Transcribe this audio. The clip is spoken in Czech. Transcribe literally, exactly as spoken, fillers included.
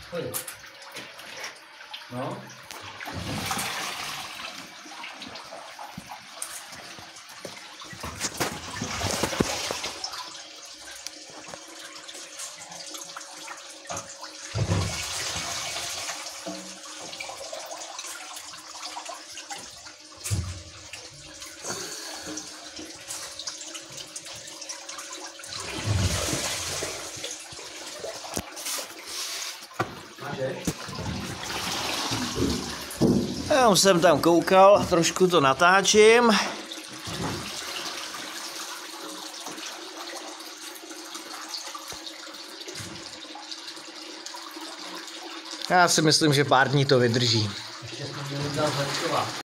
Pojď. No. Já už jsem tam koukal, trošku to natáčím. Já si myslím, že pár dní to vydrží. Ještě jsme měli dát zlepšovat.